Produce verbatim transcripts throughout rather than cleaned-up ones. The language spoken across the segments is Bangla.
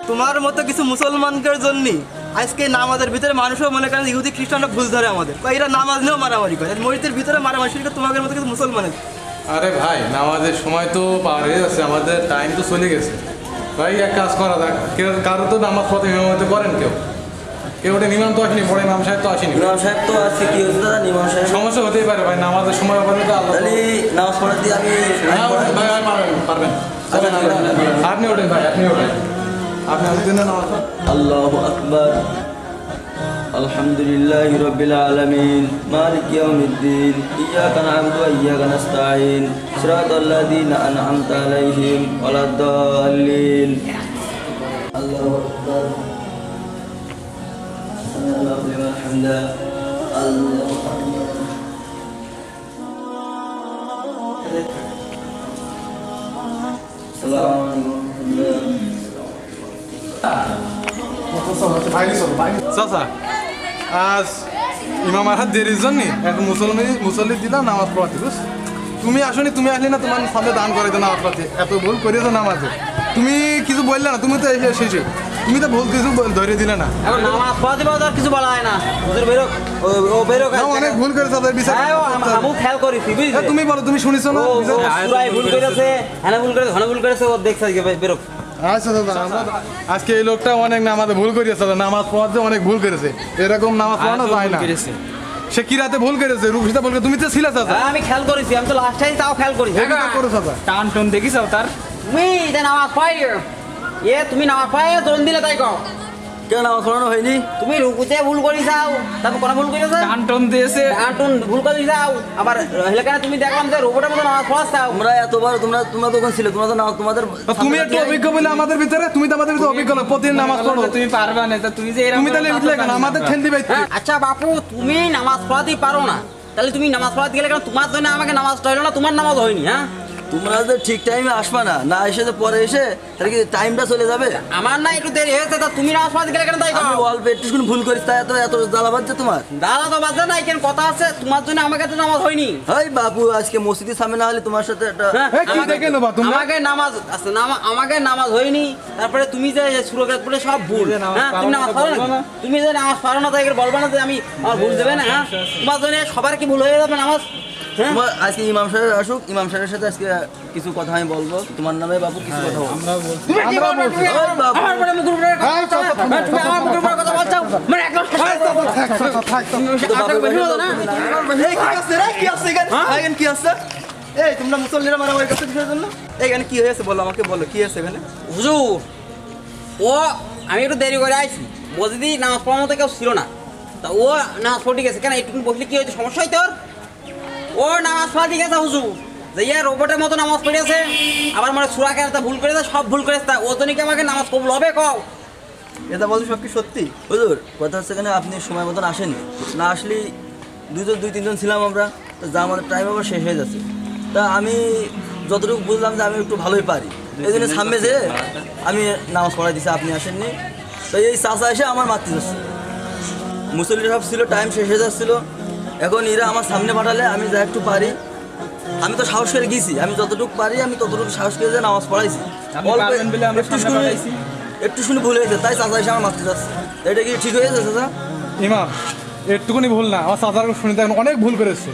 তোমার মতো কিছু মুসলমানদের জন্য আজকে নামাজের ভিতরে মানুষও মনে করেন ইহুদি খ্রিস্টানরা ভুল ধরে আমাদের, এরা নামাজ নিয়েও মারামারি করে, মসজিদের ভিতরে মারামারি করে তোমাদের মতো কিছু মুসলমানের। আরে ভাই নামাজের সময় তো পার হয়ে যাচ্ছে, আমাদের টাইম তো চলে গেছে ভাই। এক কাজ করা যাক, কেউ কারো তো নামাজ পড়তে ইমামতি করেন কেউ কেউ ওটা নিমাম তো আসেনি, পরে ইমাম সাহেব তো আসেনি। ইমাম সাহেব তো আছে, কি হচ্ছে দাদা নিমাম সাহেব সমস্যা হতেই পারে ভাই, নামাজের সময় হবে তো আল্লাহ তাহলে নামাজ পড়াতে আমি ভাই ভাই পারবেন পারবেন আপনি ওঠেন ভাই, আপনি ওঠেন, আপনি ওঠেন নামাজ। আল্লাহু আকবার। আলহামদুলিল্লাহি রাব্বিল আলামিন মালিকি ইয়াউমিদ্দিন ইয়্যাকা না'বুদু ওয়া ইয়্যাকা নাস্তাঈন সিরাতাল লাযীনা আন'আমতা আলাইহিম ওয়ালাদ দাল্লিন। আল্লাহু আকবার। সামি'আল্লাহু লিমান হামিদা। আল্লাহু আকবার। আসসালামু আলাইকুম। চাচা আজ ইমাম আহাদ দেরির জন্য একটা মুসলমান মুসল্লি দিলাম নামাজ পড়াতে, বুঝ তুমি আসনি, তুমি আসলে না তোমার সামনে দান করে তো নামাজ পড়াতে, এত ভুল করেছো নামাজে, তুমি কিছু বললে না, তুমি তো এসে শেষে তুমি তো ভুল কিছু ধরে দিলে না। এখন নামাজ পড়াতে পারো আর কিছু বলা হয় না, হুজুর বেরোক ও বেরোক। অনেক ভুল করেছো তাদের বিচার। আমি খেয়াল করেছি বুঝলি, তুমি বলো তুমি শুনেছো না, সূরায় ভুল করেছে, হ্যাঁ ভুল করেছে, ঘন ভুল করেছে, ও দেখছে বেরোক। আচ্ছা দাদা, আজকে এই লোকটা অনেক নামাজে ভুল করেছে, নামাজ পড়াতে অনেক ভুল করেছে, এরকম নামাজ পড়ানো যায় না। সে কি রাতে ভুল করেছে, রুখিতা বলকে তুমি তো ছিলে চাচা। আমি খেয়াল করেছি, আমি তো লাস্ট টাইম তাও খেয়াল করেছি। করো চাচা, টান টন দেখিস তার তুমি নামাজ পাই এ তুমি নামাজ পাই দোন দিলে তাই কও কেন নামাজ পড়ানো হয়নি? তুমি রুকুতে ভুল করি যাও, তারপর কোন ভুল করেছে, টান টন দিয়েছে, টান টন ভুল করে যাও, আবার হেলেকানে তুমি দেখলাম যে রোবটের মতো নামাজ পড়াচ্ছাও। তোমরা এতবার তোমরা তোমরা তখন ছিলে, তোমরা তো না তোমাদের তুমি একটু অভিজ্ঞ বলে আমাদের ভিতরে, তুমি তো আমাদের ভিতরে অভিজ্ঞ না, প্রতিদিন নামাজ পড়ো, তুমি পারবা না, তুমি যে তুমি তাহলে উঠলে কেন আমাদের ঠেল দিবে? আচ্ছা বাপু তুমি নামাজ পড়াতেই পারো না, তাহলে তুমি নামাজ পড়াতে গেলে কেন? তোমার জন্য আমাকে নামাজটা হইলো না, তোমার নামাজ হয়নি। হ্যাঁ তোমরা যে ঠিক টাইমে আসবা না, না এসে যে পরে এসে তাহলে কি টাইমটা চলে যাবে? আমার না একটু দেরি হয়েছে, তা তুমি নামাজ পড়াতে গেলে কেন? তাই আমি অল্প একটু ভুল করিস তাই এত এত জ্বালা বাজছে তোমার? দাদা তো বাজে নাই, কেন কথা আছে, তোমার জন্য আমাকে তো নামাজ হয়নি। হাই বাবু, আজকে মসজিদের সামনে না হলে তোমার সাথে একটা আমাকে নামাজ আছে না, আমাকে নামাজ হয়নি, তারপরে তুমি যে সুরকাত পড়ে সব ভুল। হ্যাঁ তুমি নামাজ পড়ো না, তুমি যে নামাজ পড়ো না তাই বলবে না যে আমি আমার ভুল দেবে না। হ্যাঁ তোমার জন্য সবার কি ভুল হয়ে যাবে নামাজ? তোমার আজকে ইমাম সাহেব আসুক, ইমাম সাহেবের সাথে আজকে কিছু কথা আমি বলবো তোমার নামে বাবু, কিছু কথা বলবো। আমরা বলছি তুমি কি বলছো? তুমি আমার বড় মুখের উপরে তুমি আমার মুখের উপরে কথা বলছো, মানে একদম থাক থাক থাক তুমি আটক বেশি হলো না। এই কি আছে রে, কি আছে এখানে? এখানে কি আছে? এই তোমরা মুসল্লিরা মারামারি করতে কিসের জন্য? এইখানে কি হয়েছে বলো, আমাকে বলো কি আছে এখানে? হুজুর ও আমি একটু দেরি করে আইছি, বলছি নামাজ পড়ার মতো কেউ ছিল না, তা ও নামাজ পড়ে গেছে। কেন একটু বসলে কি হয়েছে, সমস্যা হয় তোর? ও নামাজ পড়া ঠিক আছে হুজুর, যে ইয়ে রোবটের মতো নামাজ পড়েছে, আবার মানে সুরা কেরাতে ভুল করেছে, সব ভুল করেছে, তা ও তো নাকি আমাকে নামাজ কবুল হবে কও? এটা বলছো সব কি সত্যি? হুজুর কথা হচ্ছে এখানে আপনি সময় মতন আসেননি, না আসলেই দুজন দুই তিনজন ছিলাম আমরা, তো যা আমাদের টাইম আবার শেষ হয়ে যাচ্ছে। তা আমি যতটুকু বুঝলাম যে আমি একটু ভালোই পারি, এই জন্য সামনে যে আমি নামাজ পড়াই দিছি, আপনি আসেননি। তো এই চাচা এসে আমার মারতে যাচ্ছে, মুসল্লি সব ছিল, টাইম শেষ হয়ে যাচ্ছিলো, এখন এরা আমার সামনে পাঠালে আমি যা একটু পারি, আমি তো সাহস করে গেছি, আমি যতটুকু পারি আমি ততটুকু সাহস করে যে নামাজ পড়াইছি, একটু শুনে একটু শুনে ভুল হয়েছে, তাই চাচা এসে আমার মারতে যাচ্ছে। এটা কি ঠিক হয়েছে চাচা? ইমাম একটুকুনি ভুল না, আমার চাচার শুনতে অনেক ভুল করেছে,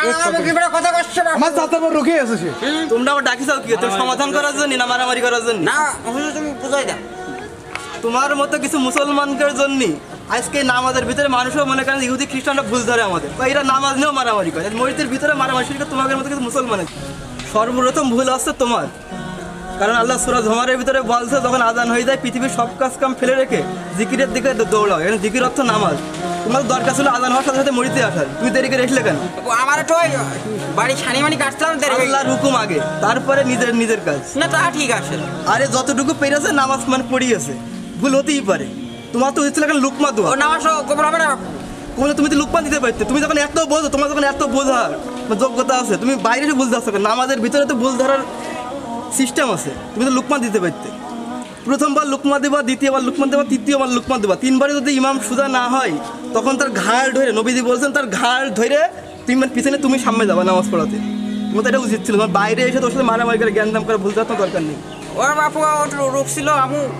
আমার চাচার পর রুখে আছে সে। তোমরা আবার ডাকিছাও কি, তোর সমাধান করার জন্য না মারামারি করার জন্য? না হুজুর তুমি বুঝাই দাও, তোমার মতো কিছু মুসলমানদের জন্য আজকে নামাজের ভিতরে মানুষও মনে করেন ইহুদি খ্রিস্টানরা ভুল ধরে আমাদের, এরা নামাজ নিয়েও মারামারি করে, মসজিদের ভিতরে মারামারি করে তোমাদের মতো কিছু মুসলমানের। সর্বপ্রথম ভুল আসছে তোমার, কারণ আল্লাহ সূরা জুমারের ভিতরে বলছে যখন আজান হয়ে যায় পৃথিবীর সব কাজ কাম ফেলে রেখে জিকিরের দিকে দৌড়াও, এখানে জিকির অর্থ নামাজ। তোমার দরকার ছিল আজান হওয়ার সাথে সাথে মরিতে আসার, তুই দেরি করে এসলে কেন? আমার একটু বাড়ি ছানি মানি কাটছিলাম, আল্লাহর হুকুম আগে, তারপরে নিজের নিজের কাজ। না তা ঠিক আছে, আরে যতটুকু পেরেছে নামাজ মানে পড়িয়েছে, ভুল হতেই পারে। তোমার তো হচ্ছিল এখন লুকমা দোয়া, নামাজ কবর হবে না, কোন তুমি তো লুকমা দিতে পারতে, তুমি যখন এত বোঝো, তোমার যখন এত বোঝার যোগ্যতা আছে, তুমি বাইরে এসে বুঝতে আসছো, নামাজের ভিতরে তো ভুল ধরার সিস্টেম আছে, তুমি তো লুকমা দিতে পারতে। প্রথমবার লুকমা দেবা, দ্বিতীয়বার লুকমা দেবা, তৃতীয়বার লুকমা দেবা, তিনবারে যদি ইমাম সুজা না হয় তখন তার ঘাড় ধরে, নবীজি বলছেন তার ঘাড় ধরে তুমি পিছনে তুমি সামনে যাবা নামাজ পড়াতে। তোমার তো এটা উচিত ছিল, তোমার বাইরে এসে তোর সাথে মারামারি করে জ্ঞান দাম করে ভুল যাওয়ার দরকার নেই। ওর বাপু রূপ ছিল আমু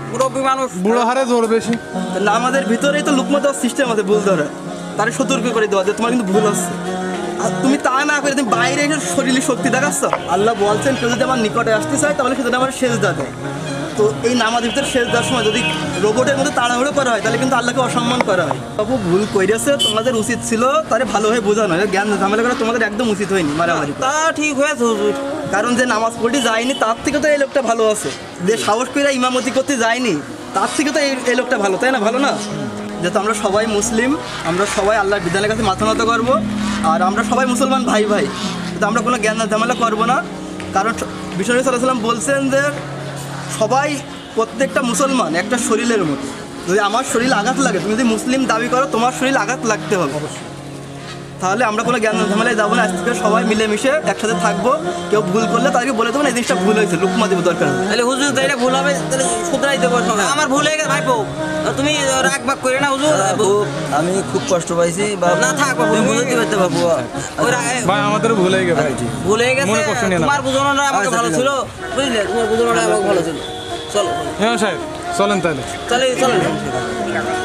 মুরব্বী মানুষ বুড়ো হারে জোর বেশি। নামাজের ভিতরেই তো লুকমা দেওয়ার সিস্টেম আছে ভুল ধরা, তারে সতর্ক করে দেওয়া যে তোমার কিন্তু ভুল হচ্ছে। আর তুমি তা না করে তুমি বাইরে এসে শরীরে শক্তি দেখাচ্ছ। আল্লাহ বলছেন কেউ যদি আমার নিকটে আসতে চায় তাহলে সে যদি আমার সেজদা দেয়। তো এই নামাজের ভিতরে শেষ দেওয়ার সময় যদি রোবটের মধ্যে তাড়াহুড়ো করা হয় তাহলে কিন্তু আল্লাহকে অসম্মান করা হয়। বাবু ভুল করেছে, তোমাদের উচিত ছিল তারে ভালোভাবে বোঝানো, জ্ঞান ঝামেলা করা তোমাদের একদম উচিত হয়নি মারামারি। তা ঠিক হয়েছে হুজুর। কারণ যে নামাজ পড়তে যায়নি তার থেকে তো এই লোকটা ভালো আছে, যে সাহস করে ইমামতি করতে যায়নি তার থেকে তো এই এই লোকটা ভালো, তাই না? ভালো না? যেহেতু আমরা সবাই মুসলিম, আমরা সবাই আল্লাহর বিধানের কাছে মাথা নত করবো, আর আমরা সবাই মুসলমান ভাই ভাই, তো আমরা কোনো জ্ঞান ঝামেলা করবো না। কারণ বিষ্ণু সাল্লাল্লাহু আলাইহি ওয়াসাল্লাম বলছেন যে সবাই প্রত্যেকটা মুসলমান একটা শরীরের মতো। যদি আমার শরীর আঘাত লাগে, তুমি যদি মুসলিম দাবি করো তোমার শরীর আঘাত লাগতে হবে। তাহলে আমরা কোনো জ্ঞান ঝামেলায় যাবো না, আজ থেকে সবাই মিলেমিশে একসাথে থাকবো। কেউ ভুল করলে তাদেরকে বলে দেবো না এই জিনিসটা ভুল হয়েছে, লুকমা দেবো দরকার নেই। তাহলে হুজুর তাইলে ভুল হবে তাহলে শুধরাই দেবো। আমার ভুল হয়ে গেছে ভাইপো, তুমি রাগ বাগ করে না হুজুর। বাবু, আমি খুব কষ্ট পাইছি বাবু। না থাক বাবু, তুমি বুঝতে পারতে বাবু। ওই রা- ভাই আমাদের ভুল হয়ে গেছে। ভুল হয়ে গেছে। মনে কষ্ট নিয়ে না। তোমার বুঝানোটা আমাকে আচ্ছা, ভালো ঠিক ছিল, বুঝলে? তোমার বুঝানোটা আমাকে ভালো ছিল। চলো হ্যাঁ সাহেব চলেন তাহলে। চলে চলেন।